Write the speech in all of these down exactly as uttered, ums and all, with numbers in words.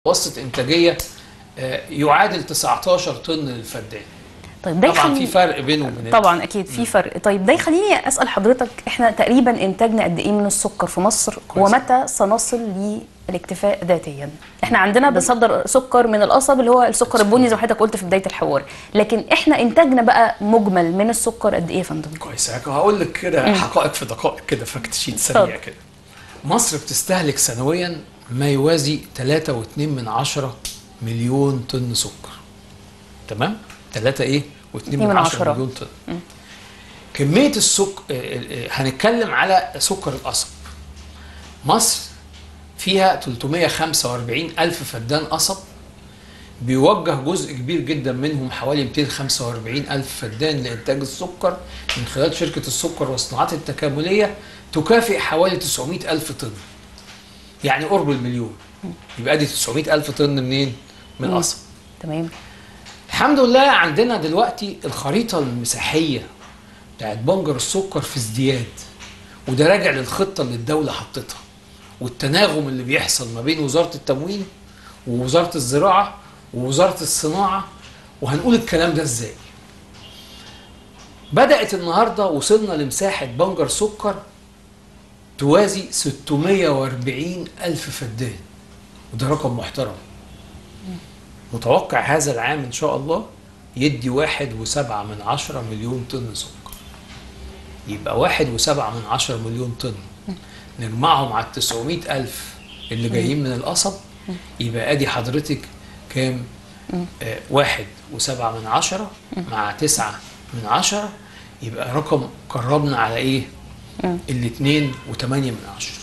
متوسط انتاجيه يعادل تسعتاشر طن للفدان. طيب ده طبعا في فرق بينه وبين طبعا اكيد في فرق. طيب ده يخليني اسال حضرتك، احنا تقريبا انتاجنا قد ايه من السكر في مصر؟ كويس. ومتى سنصل للاكتفاء ذاتيا؟ احنا عندنا بنصدر سكر من القصب اللي هو السكر البني زي ما حضرتك قلت في بدايه الحوار، لكن احنا انتاجنا بقى مجمل من السكر قد ايه يا فندم؟ كويس. هقول لك كده حقائق في دقائق كده، فاكت شيت سريع كده. مصر بتستهلك سنويا ما يوازي تلاتة واتنين من عشرة مليون طن سكر. تمام؟ تلاتة ايه؟ واتنين من عشرة مليون طن. م. كمية السكر، هنتكلم على سكر القصب. مصر فيها تلتمية وخمسة واربعين ألف فدان قصب، بيوجه جزء كبير جدا منهم حوالي ميتين وخمسة واربعين ألف فدان لإنتاج السكر من خلال شركة السكر والصناعات التكاملية، تكافئ حوالي تسعمية ألف طن. يعني قرب المليون. يبقى دي تسعمية ألف طن منين؟ من القصب. تمام. الحمد لله عندنا دلوقتي الخريطة المساحية بتاعت بنجر السكر في ازدياد، وده راجع للخطة اللي الدولة حطتها والتناغم اللي بيحصل ما بين وزارة التموين ووزارة الزراعة ووزارة الصناعة. وهنقول الكلام ده ازاي. بدأت النهاردة وصلنا لمساحة بنجر سكر توازي ستمية واربعين ألف فدان، وده رقم محترم. متوقع هذا العام إن شاء الله يدي واحد وسبعة من عشرة مليون طن سكر. يبقى واحد وسبعة من عشرة مليون طن نجمعهم على التسعمية ألف اللي جايين من القصب، يبقى ادي حضرتك كام؟ آه واحد وسبعة من عشرة مع تسعة من عشرة، يبقى رقم قربنا على ايه؟ الاتنين وتمانية من عشرة.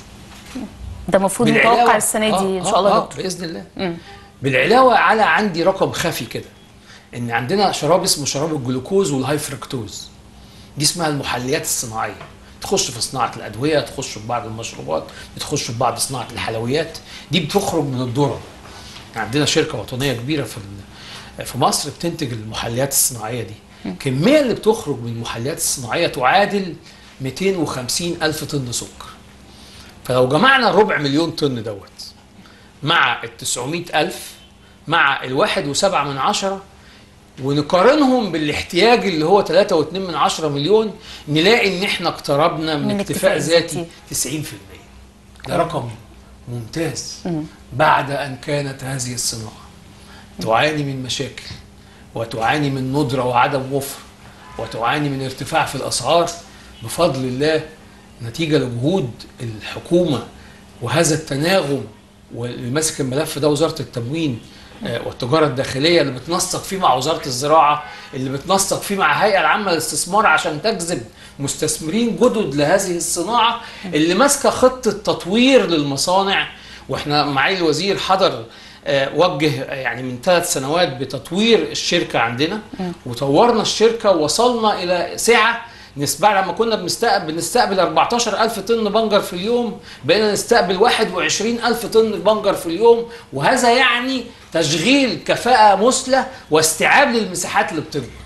ده المفروض متوقع السنة دي آه ان شاء الله آه آه بإذن الله. مم. بالعلاوة على عندي رقم خفي كده، ان عندنا شراب اسمه شراب الجلوكوز والهاي فركتوز. دي اسمها المحليات الصناعية، تخش في صناعة الأدوية، تخش في بعض المشروبات، بتخش في بعض صناعة الحلويات. دي بتخرج من الذرة. عندنا شركة وطنية كبيرة في في مصر بتنتج المحليات الصناعية دي. الكمية اللي بتخرج من المحليات الصناعية تعادل ميتين وخمسين ألف طن سكر. فلو جمعنا ربع مليون طن دوت مع ال تسعمية ألف مع الواحد وسبعة من عشرة ونقارنهم بالاحتياج اللي هو تلاتة واتنين من عشرة مليون، نلاقي ان احنا اقتربنا من, من اكتفاء ذاتي تسعين في المية. ده رقم ممتاز. مم. بعد ان كانت هذه الصناعة تعاني من مشاكل وتعاني من ندرة وعدم وفر وتعاني من ارتفاع في الاسعار، بفضل الله نتيجة لجهود الحكومة وهذا التناغم، واللي ماسك الملف ده وزارة التموين والتجارة الداخلية، اللي بتنسق فيه مع وزارة الزراعة، اللي بتنسق فيه مع الهيئة العامة للاستثمار عشان تجذب مستثمرين جدد لهذه الصناعة، اللي ماسكة خطة تطوير للمصانع. واحنا معالي الوزير حضر وجه يعني من ثلاث سنوات بتطوير الشركة عندنا، وطورنا الشركة ووصلنا إلى سعة نسبة. لما كنا بنستقبل بنستقبل اربعتاشر ألف طن بنجر في اليوم، بقينا نستقبل واحد وعشرين ألف طن بنجر في اليوم، وهذا يعني تشغيل كفاءة مثلى واستيعاب للمساحات اللي بتكبر.